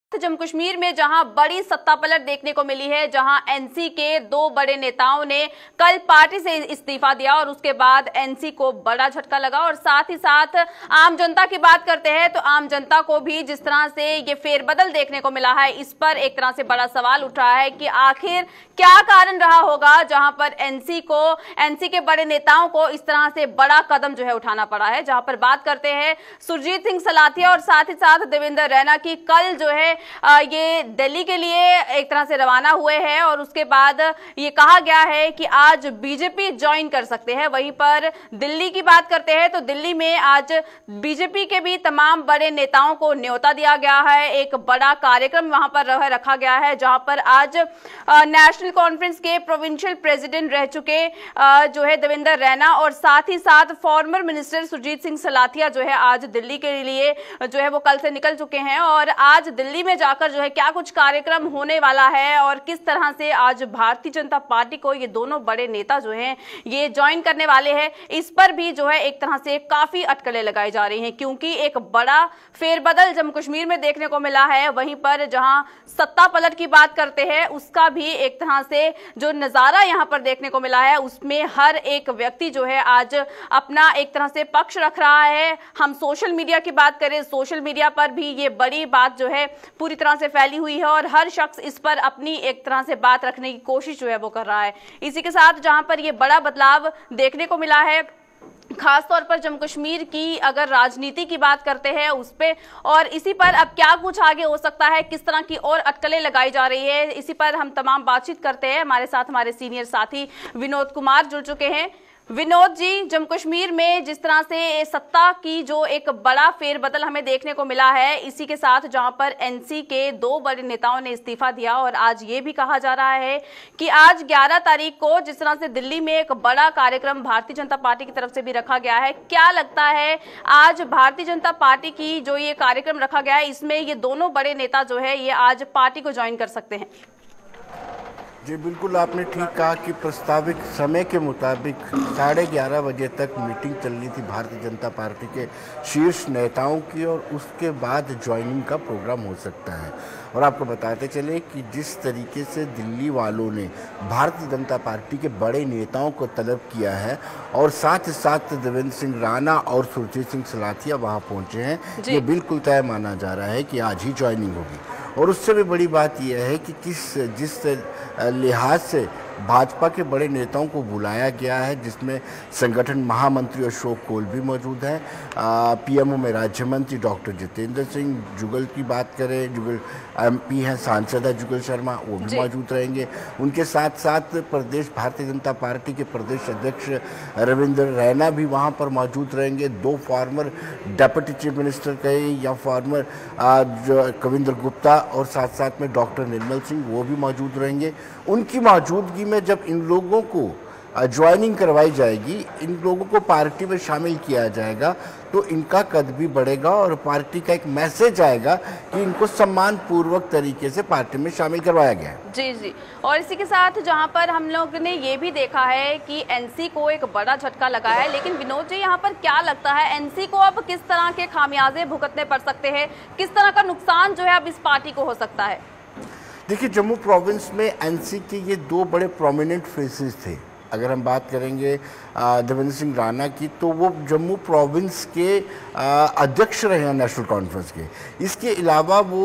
जम्मू कश्मीर में जहां बड़ी सत्ता पलट देखने को मिली है, जहां एनसी के दो बड़े नेताओं ने कल पार्टी से इस्तीफा दिया और उसके बाद एनसी को बड़ा झटका लगा। और साथ ही साथ आम जनता की बात करते हैं तो आम जनता को भी जिस तरह से ये फेरबदल देखने को मिला है, इस पर एक तरह से बड़ा सवाल उठ रहा है कि आखिर क्या कारण रहा होगा जहां पर एनसी के बड़े नेताओं को इस तरह से बड़ा कदम जो है उठाना पड़ा है। जहां पर बात करते हैं सुरजीत सिंह सलाथिया और साथ ही साथ देवेंद्र रैना की, कल जो है ये दिल्ली के लिए एक तरह से रवाना हुए हैं और उसके बाद ये कहा गया है कि आज बीजेपी ज्वाइन कर सकते हैं। वहीं पर दिल्ली की बात करते हैं तो दिल्ली में आज बीजेपी के भी तमाम बड़े नेताओं को न्योता दिया गया है। एक बड़ा कार्यक्रम वहां पर रखा गया है, जहां पर आज नेशनल कॉन्फ्रेंस के प्रोविंशियल प्रेसिडेंट रह चुके जो है देवेंद्र रैना और साथ ही साथ फॉर्मर मिनिस्टर सुरजीत सिंह सलाथिया जो है आज दिल्ली के लिए जो है वो कल से निकल चुके हैं। और आज दिल्ली में जाकर जो है क्या कुछ कार्यक्रम होने वाला है और किस तरह से आज भारतीय जनता पार्टी को ये दोनों बड़े नेता जो हैं ये ज्वाइन करने वाले हैं, इस पर भी जो है एक तरह से काफी अटकलें लगाई जा रही हैं, क्योंकि एक बड़ा फेरबदल जम्मू कश्मीर में देखने को मिला है। वहीं पर जहां सत्ता पलट की बात करते हैं उसका भी एक तरह से जो नजारा यहां पर देखने को मिला है, उसमें हर एक व्यक्ति जो है आज अपना एक तरह से पक्ष रख रहा है। हम सोशल मीडिया की बात करें, सोशल मीडिया पर भी ये बड़ी बात जो है पूरी तरह से फैली हुई है और हर शख्स इस पर अपनी एक तरह से बात रखने की कोशिश जो है वो कर रहा है। इसी के साथ जहां पर ये बड़ा बदलाव देखने को मिला है, खासतौर पर जम्मू कश्मीर की अगर राजनीति की बात करते हैं उस पे, और इसी पर अब क्या कुछ आगे हो सकता है, किस तरह की और अटकलें लगाई जा रही है, इसी पर हम तमाम बातचीत करते हैं। हमारे साथ हमारे सीनियर साथी विनोद कुमार जुड़ चुके हैं। विनोद जी, जम्मू कश्मीर में जिस तरह से सत्ता की जो एक बड़ा फेरबदल हमें देखने को मिला है, इसी के साथ जहां पर एनसी के दो बड़े नेताओं ने इस्तीफा दिया और आज ये भी कहा जा रहा है कि आज 11 तारीख को जिस तरह से दिल्ली में एक बड़ा कार्यक्रम भारतीय जनता पार्टी की तरफ से भी रखा गया है, क्या लगता है आज भारतीय जनता पार्टी की जो ये कार्यक्रम रखा गया है इसमें ये दोनों बड़े नेता जो है ये आज पार्टी को ज्वाइन कर सकते हैं? जी बिल्कुल, आपने ठीक कहा कि प्रस्तावित समय के मुताबिक 11:30 बजे तक मीटिंग चलनी थी भारतीय जनता पार्टी के शीर्ष नेताओं की और उसके बाद ज्वाइनिंग का प्रोग्राम हो सकता है। और आपको बताते चले कि जिस तरीके से दिल्ली वालों ने भारतीय जनता पार्टी के बड़े नेताओं को तलब किया है और साथ ही साथ देवेंद्र सिंह राणा और सुरजीत सिंह सलाथिया वहाँ पहुँचे हैं, ये बिल्कुल तय माना जा रहा है कि आज ही ज्वाइनिंग होगी। और उससे भी बड़ी बात यह है कि जिस लिहाज से भाजपा के बड़े नेताओं को बुलाया गया है, जिसमें संगठन महामंत्री अशोक कोल भी मौजूद हैं, पीएमओ में राज्य मंत्री डॉक्टर जितेंद्र सिंह, जुगल की बात करें, जुगल एमपी हैं, सांसद है जुगल शर्मा, वो भी मौजूद रहेंगे। उनके साथ साथ प्रदेश भारतीय जनता पार्टी के प्रदेश अध्यक्ष रविंद्र रैना भी वहाँ पर मौजूद रहेंगे। 2 फॉर्मर डिप्टी चीफ मिनिस्टर कहे या फॉर्मर जो कविंद्र गुप्ता और साथ साथ में डॉक्टर निर्मल सिंह, वो भी मौजूद रहेंगे। उनकी मौजूदगी में जब इन लोगों को ज्वाइनिंग करवाई जाएगी, इन लोगों को पार्टी में शामिल किया जाएगा, तो इनका कद भी बढ़ेगा और पार्टी का एक मैसेज आएगा कि इनको सम्मान पूर्वक तरीके से पार्टी में शामिल करवाया गया है। जी जी, और इसी के साथ जहां पर हम लोग ने ये भी देखा है कि एनसी को एक बड़ा झटका लगा है, लेकिन विनोद जी यहाँ पर क्या लगता है एनसी को अब किस तरह के खामियाजे भुगतने पड़ सकते हैं, किस तरह का नुकसान जो है अब इस पार्टी को हो सकता है? देखिए, जम्मू प्रोविंस में एनसी के ये 2 बड़े प्रोमिनेंट फेसेस थे। अगर हम बात करेंगे देवेंद्र सिंह राणा की, तो वो जम्मू प्रोविंस के अध्यक्ष रहे हैं नेशनल कॉन्फ्रेंस के। इसके अलावा वो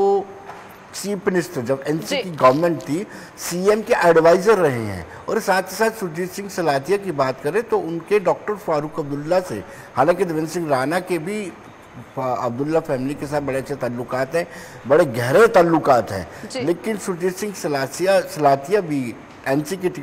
चीफ मिनिस्टर, जब एनसी की गवर्नमेंट थी, सीएम के एडवाइज़र रहे हैं। और साथ ही साथ सुरजीत सिंह सलाथिया की बात करें तो उनके डॉक्टर फारूक अब्दुल्ला से, हालांकि देवेंद्र सिंह राणा के भी अब्दुल्ला फैमिली के साथ बड़े अच्छे ताल्लुकात हैं, बड़े गहरे ताल्लुकात हैं, लेकिन सुरजीत सिंह सलाथिया भी एनसी की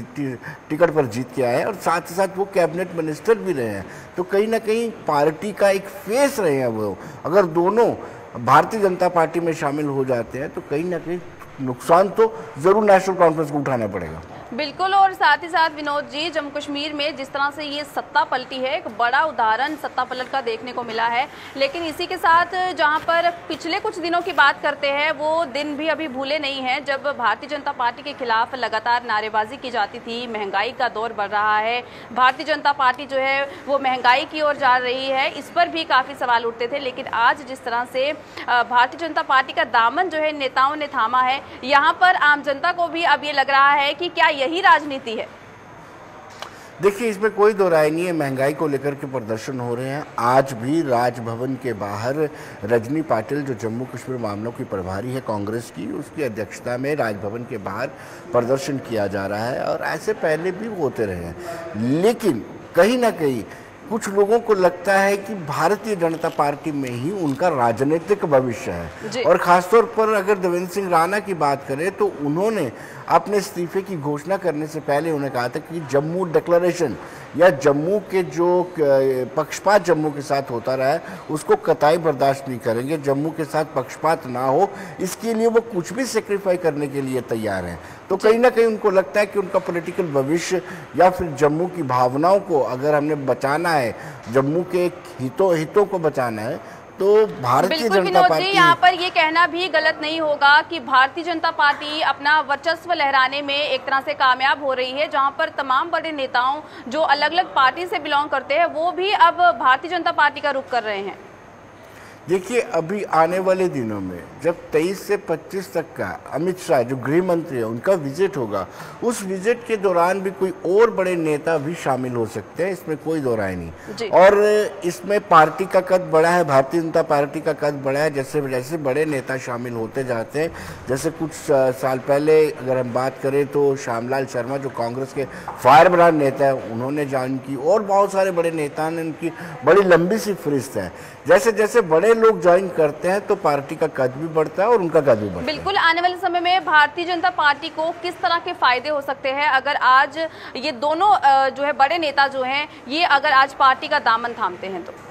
टिकट पर जीत के आए हैं और साथ ही साथ वो कैबिनेट मिनिस्टर भी रहे हैं। तो कहीं ना कहीं पार्टी का एक फेस रहे हैं वो। अगर दोनों भारतीय जनता पार्टी में शामिल हो जाते हैं तो कहीं ना कहीं नुकसान तो ज़रूर नेशनल कॉन्फ्रेंस को उठाना पड़ेगा। बिल्कुल, और साथ ही साथ विनोद जी, जम्मू कश्मीर में जिस तरह से ये सत्ता पलटी है, एक बड़ा उदाहरण सत्ता पलट का देखने को मिला है। लेकिन इसी के साथ जहां पर पिछले कुछ दिनों की बात करते हैं, वो दिन भी अभी भूले नहीं हैं जब भारतीय जनता पार्टी के खिलाफ लगातार नारेबाजी की जाती थी। महंगाई का दौर बढ़ रहा है, भारतीय जनता पार्टी जो है वो महंगाई की ओर जा रही है, इस पर भी काफ़ी सवाल उठते थे। लेकिन आज जिस तरह से भारतीय जनता पार्टी का दामन जो है नेताओं ने थामा है, यहाँ पर आम जनता को भी अब ये लग रहा है कि क्या यही राजनीति है। देखिए, इसमें कोई दो राय नहीं है, महंगाई को लेकर के प्रदर्शन हो रहे हैं। आज भी राजभवन के बाहर रजनी पाटिल, जो जम्मू कश्मीर मामलों की प्रभारी है कांग्रेस की, उसकी अध्यक्षता में राजभवन के बाहर प्रदर्शन किया जा रहा है और ऐसे पहले भी होते रहे हैं। लेकिन कहीं ना कहीं कुछ लोगों को लगता है कि भारतीय जनता पार्टी में ही उनका राजनीतिक भविष्य है। और खासतौर पर अगर देवेंद्र सिंह राणा की बात करें तो उन्होंने अपने इस्तीफे की घोषणा करने से पहले उन्होंने कहा था कि जम्मू डिक्लेरेशन या जम्मू के जो पक्षपात जम्मू के साथ होता रहा है उसको कतई बर्दाश्त नहीं करेंगे। जम्मू के साथ पक्षपात ना हो, इसके लिए वो कुछ भी सेक्रीफाई करने के लिए तैयार हैं। तो कहीं ना कहीं उनको लगता है कि उनका पॉलिटिकल भविष्य या फिर जम्मू की भावनाओं को अगर हमने बचाना है, जम्मू के हितों को बचाना है, तो भारतीय जनता पार्टी, यहाँ पर ये कहना भी गलत नहीं होगा कि भारतीय जनता पार्टी अपना वर्चस्व लहराने में एक तरह से कामयाब हो रही है, जहाँ पर तमाम बड़े नेताओं जो अलग अलग पार्टी से बिलोंग करते हैं वो भी अब भारतीय जनता पार्टी का रुख कर रहे हैं। देखिए, अभी आने वाले दिनों में जब 23 से 25 तक का अमित शाह जो गृह मंत्री है उनका विजिट होगा, उस विजिट के दौरान भी कोई और बड़े नेता भी शामिल हो सकते हैं, इसमें कोई दो राय नहीं। और इसमें पार्टी का कद बड़ा है, भारतीय जनता पार्टी का कद बड़ा है। जैसे जैसे बड़े नेता शामिल होते जाते हैं, जैसे कुछ साल पहले अगर हम बात करें तो श्यामलाल शर्मा जो कांग्रेस के फायर ब्रांड नेता है, उन्होंने ज्वाइन की और बहुत सारे बड़े नेता ने, उनकी बड़ी लंबी सी फहरिस्त है। जैसे जैसे बड़े लोग ज्वाइन करते हैं तो पार्टी का कद भी बढ़ता है और उनका कद भी बढ़ता है। बिल्कुल, आने वाले समय में भारतीय जनता पार्टी को किस तरह के फायदे हो सकते हैं अगर आज ये दोनों जो है बड़े नेता जो हैं ये अगर आज पार्टी का दामन थामते हैं तो?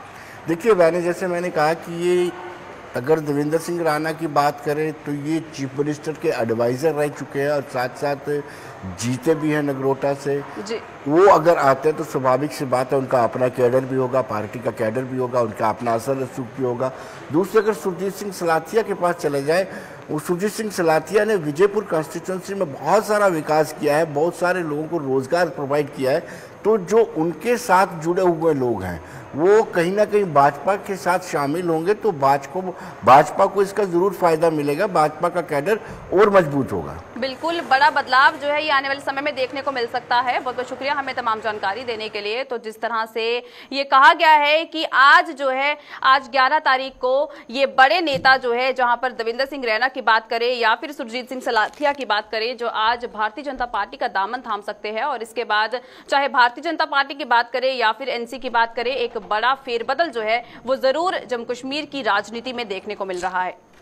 देखिए, जैसे मैंने कहा कि ये अगर देवेंद्र सिंह राणा की बात करें तो ये चीफ मिनिस्टर के एडवाइज़र रह चुके हैं और साथ साथ जीते भी हैं नगरोटा से जी। वो अगर आते हैं तो स्वाभाविक सी बात है उनका अपना कैडर भी होगा, पार्टी का कैडर भी होगा, उनका अपना असर रसूख भी होगा। दूसरे, अगर सुरजीत सिंह सलाथिया के पास चले जाए, वो सुरजीत सिंह सलाथिया ने विजयपुर कॉन्स्टिट्यूंसी में बहुत सारा विकास किया है, बहुत सारे लोगों को रोजगार प्रोवाइड किया है। तो जो उनके साथ जुड़े हुए लोग हैं वो कहीं ना कहीं भाजपा के साथ शामिल होंगे तो भाजपा को इसका जरूर फायदा मिलेगा, भाजपा का कैडर और मजबूत होगा। बिल्कुल, बड़ा बदलाव जो है ये आने वाले समय में देखने को मिल सकता है। बहुत बहुत शुक्रिया हमें तमाम जानकारी देने के लिए। तो जिस तरह से ये कहा गया है कि आज जो है, आज 11 तारीख को ये बड़े नेता जो है, जहां पर देवेंद्र सिंह रैना की बात करें या फिर सुरजीत सिंह सलाथिया की बात करें, जो आज भारतीय जनता पार्टी का दामन थाम सकते हैं। और इसके बाद चाहे भारतीय जनता पार्टी की बात करें या फिर एनसी की बात करें, एक बड़ा फेरबदल जो है वो जरूर जम्मू कश्मीर की राजनीति में देखने को मिल रहा है।